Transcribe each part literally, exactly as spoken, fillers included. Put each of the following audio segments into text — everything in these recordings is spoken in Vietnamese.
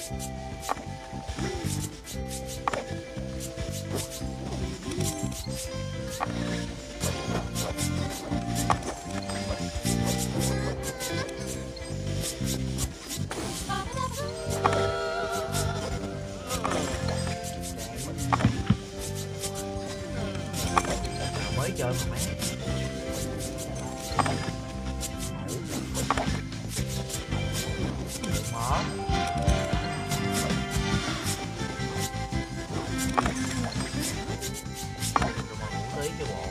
Mới chơi mà mấy mỏ tí cho bộ.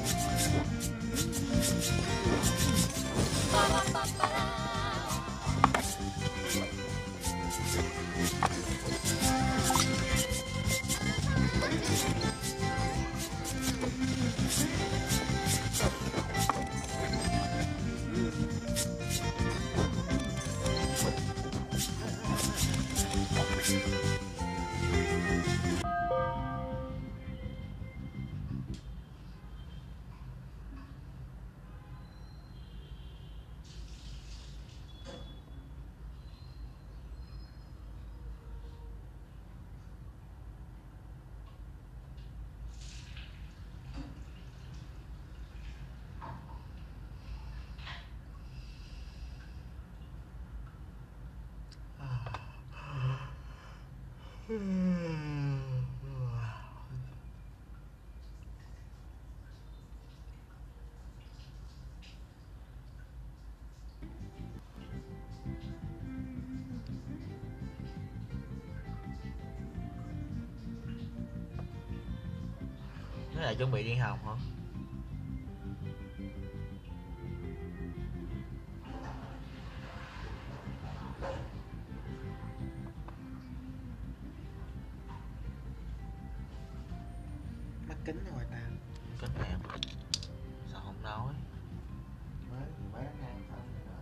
Nó là chuẩn bị đi học hả? Mắt kính rồi ta. Kính em sao không nói? Mới mới ăn xong rồi.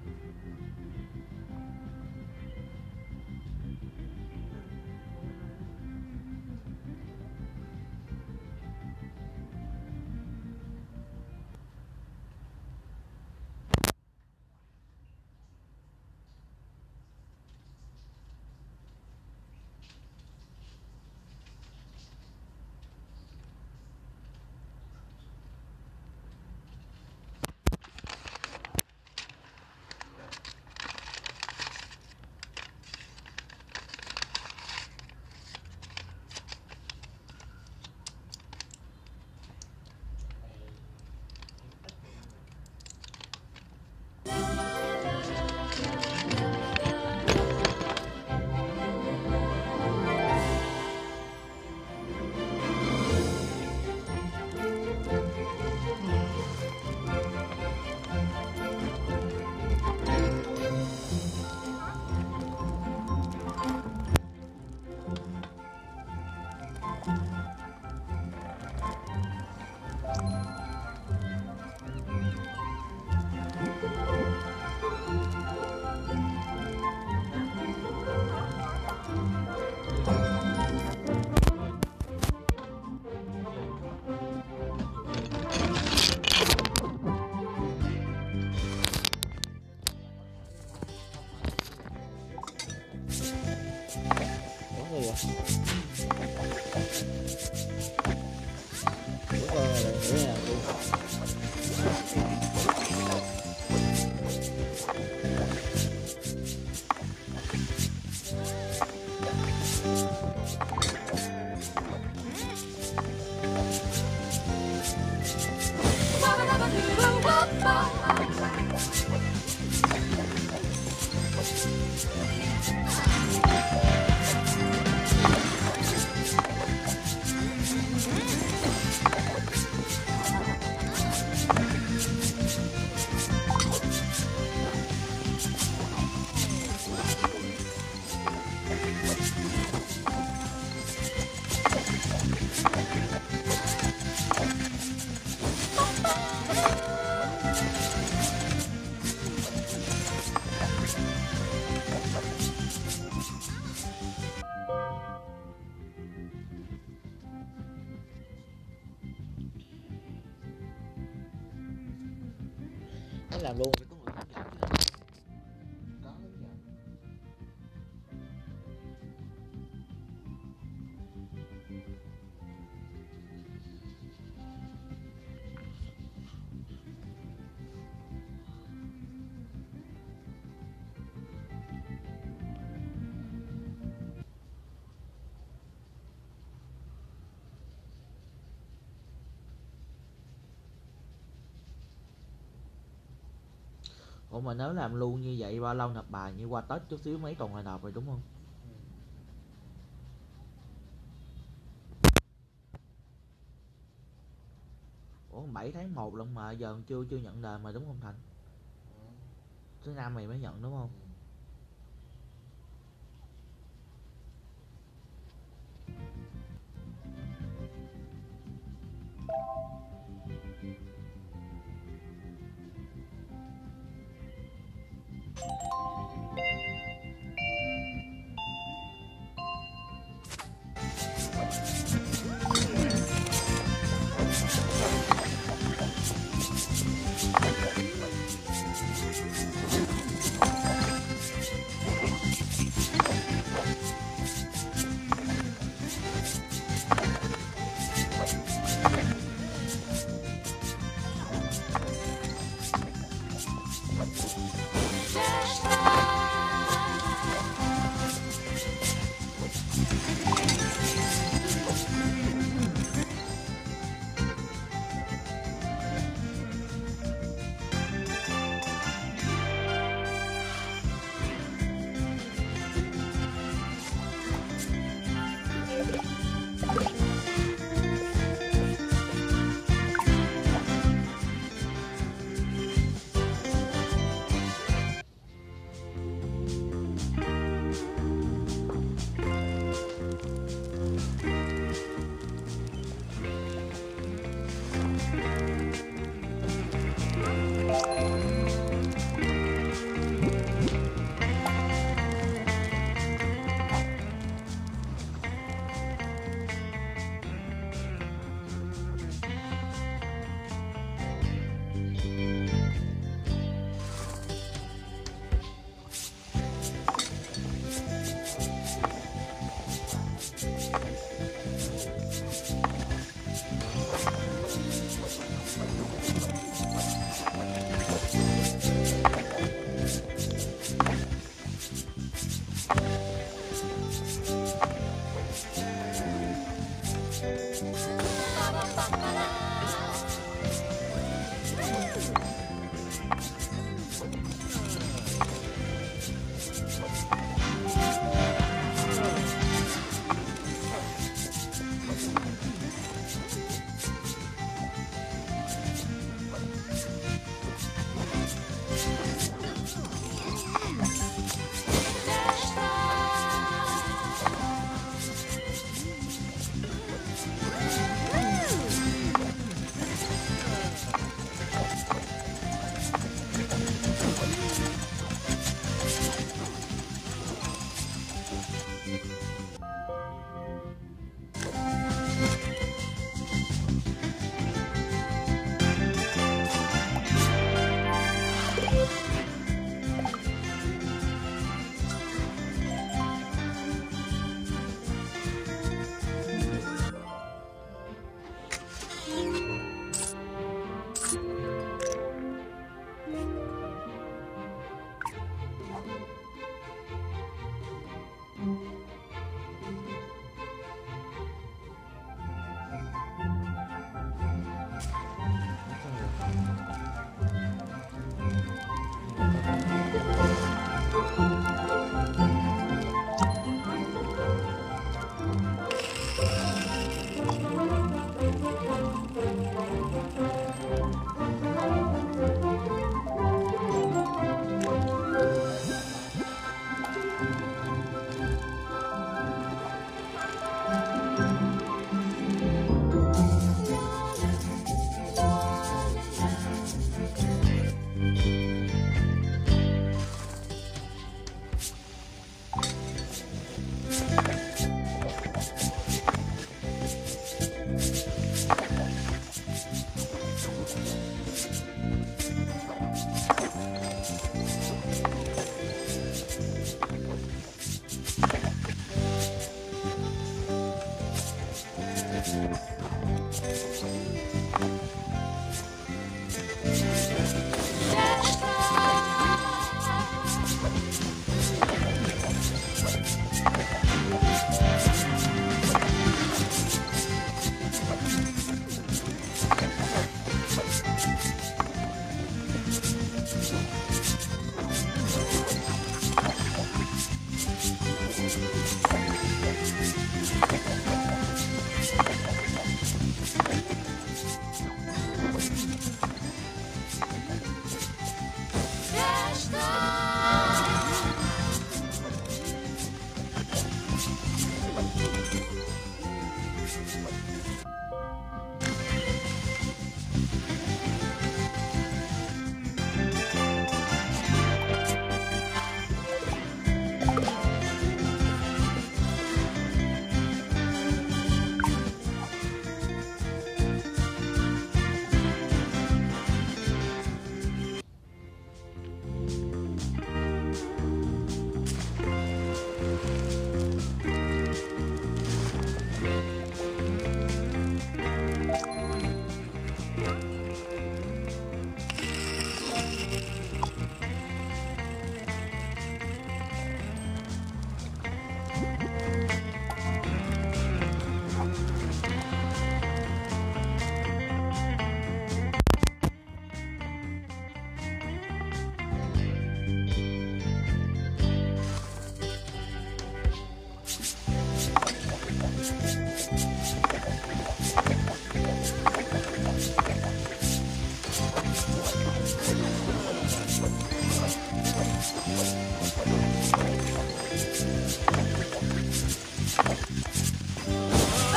Nó làm luôn. Có hướng dẫn chứ. Có hướng dẫn. Ủa mà nếu làm luôn như vậy bao lâu nộp bài, như qua Tết chút xíu mấy tuần là nộp rồi đúng không? Ừ. Ủa bảy tháng một lần mà giờ chưa chưa nhận đời mà đúng không Thành? Ừ. Thứ năm mày mới nhận đúng không? Ừ.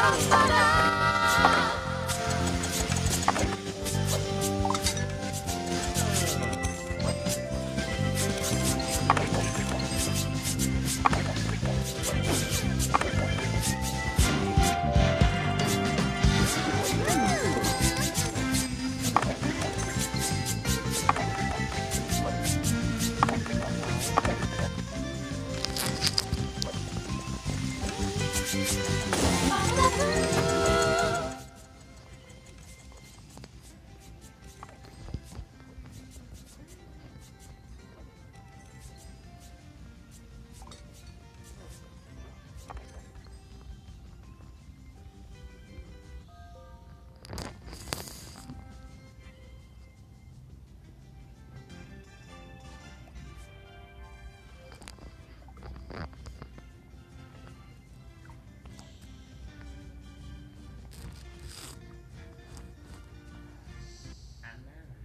Anh á là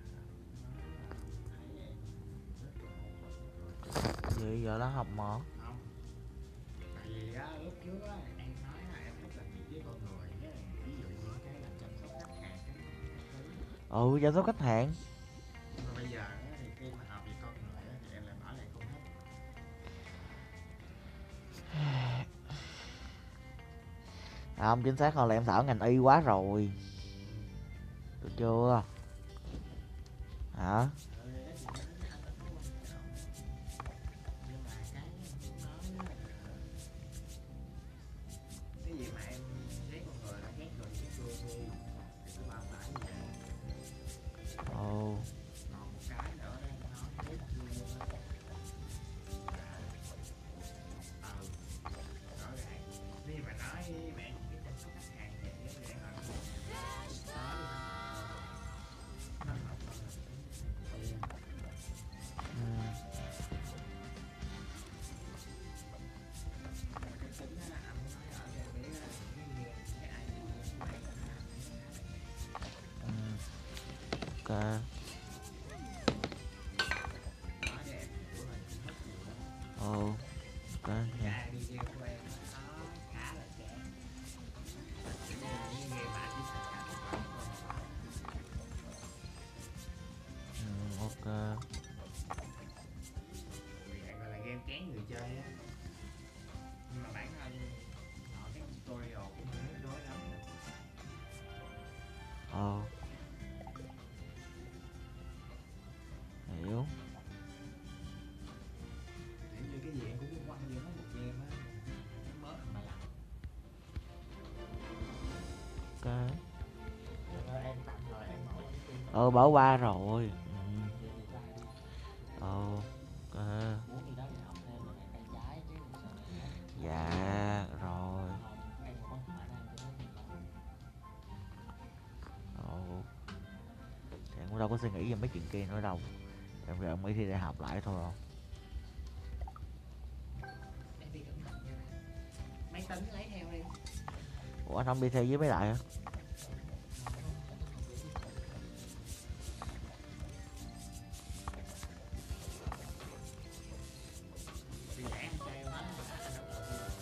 nó thấy em rất là Vậy giờ nó học mỏ. không, tại vì á lúc trước á em nói là em thích làm việc với con người, cái ví dụ như cái là chăm sóc khách hàng cái thứ, Ừ, chăm sóc khách hàng. nhưng mà bây giờ á thì khi mà học việc con người á thì em lại bảo là em không thích. À, không, chính xác hơn là em sợ ngành y quá rồi. Được chưa? Hả? Ừ, cái gì đó anh ít có quan trọng, nhưng mà cái em muốn nói á là cái gì mà em ghét con người là ghét rồi ghét luôn đi thì cứ bao phải như vậy. Ồ. Còn một cái nữa em nói ghét luôn á là ừ rõ ràng khi mà nói mẹ chỉ biết chăm sóc khách hàng vậy á thì em làm tới nó học hơn là tính tiền. Ừ. Mà cái tính á anh muốn nói ở đây biết á những cái game cái ai game của em á Ừ. Ok. nói để em hiểu là cũng hết nhiều lắm. Ồ. Ok Cái nha. ai đi game của em á nó khá là chán, kiểu như là những game mà anh chỉ xài cả một lần thôi mà Ừ, ok. dạng gọi là game chán người chơi á, nhưng mà bản thân họ cái tutorial cũng không nhức nhối lắm. Ờ. Hiểu. Kiểu như cái gì em cũng muốn quăng vô nó một game á, nó bớt mà làm. Ok. Rồi em tạm thời em bỏ những phim đó Ờ, đi, bỏ qua rồi. Ừ. về thì qua đi. Ờ. Ok. Muốn đi đó thì học thêm là tay trái chứ sao lại hết. Dạ rồi. Không, em có khả năng cho nó đi đó. Ồ. Thì em cũng đâu có suy nghĩ về mấy chuyện kia nữa đâu. Em giờ mới thi đại học lại thôi không. Em đi cẩn thận nha. Máy tính lấy theo đi. Ủa anh không đi theo với mấy đại hả? Thì nãy anh cho em nói là anh đâu có đi.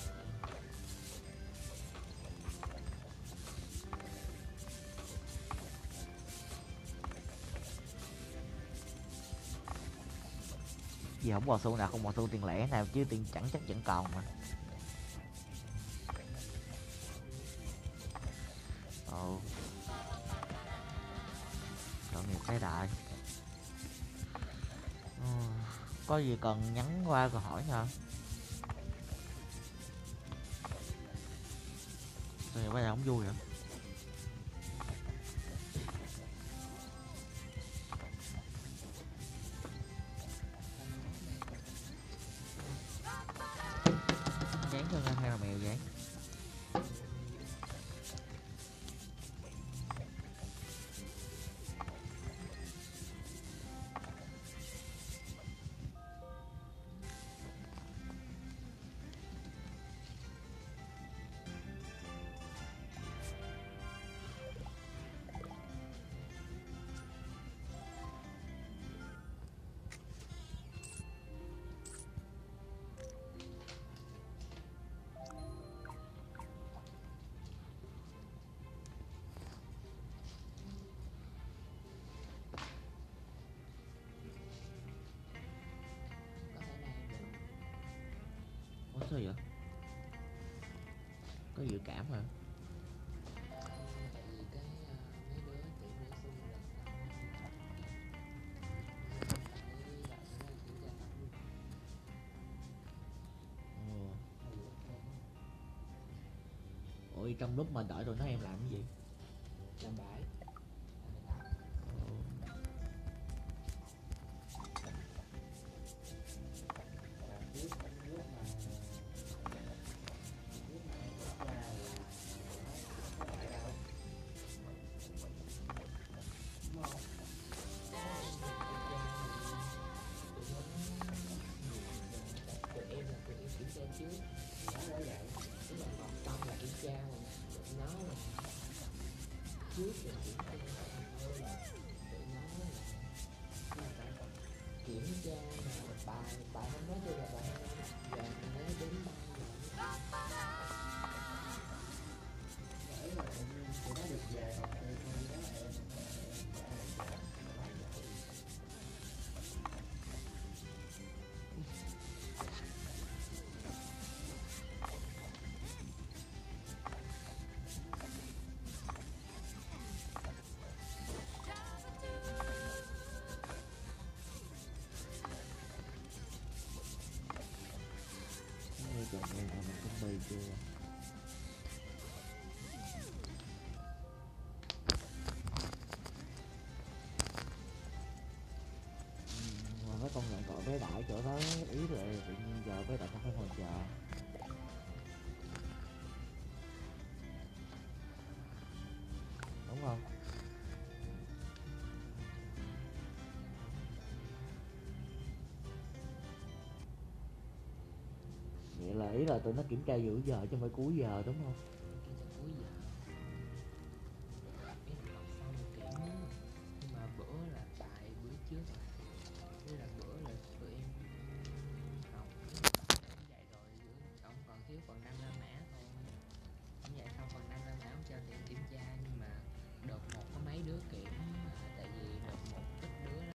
Gì không còn xu nào, không còn xu tiền lẻ nào chứ tiền chẳng chắc vẫn còn mà. Ồ. Tội nghiệp cái đại. Ừ. Có gì cần nhắn qua rồi hỏi nha. Tội nghiệp cái đại không vui hả? Dán cho Ngân hay là mèo dán? sao vậy? Có dự cảm hả? Tại vì cái ờ, mấy đứa chỉ mới xung lực xong phải đợi nó kiểm tra tổng luôn. Ừ. Ủa trong lúc mà đợi tụi nó em làm cái gì? Làm bãi. Và trước lúc mà lúc mà em bước ra là có phải đâu đúng không? Tụi em là tụi em kiểm tra trước. Đó là vậy. Tức là học xong là kiểm tra mà tụi nó là trước rồi kiểm tra thôi là tụi nó là kiểm tra mà bài bài không nói chung là bài hôm nay giờ mình nói đến bao giờ Bởi là tụi nó được về còn tôi tôi đó là em Nghe chồng em là mình chuẩn bị chưa? Mà mấy con nhận gọi bé đại chỗ đó ý là tự nhiên giờ bé đại không phải ngồi chờ. Đúng không? Vậy là ý là tụi nó kiểm tra giữa giờ chứ không phải cuối giờ đúng không?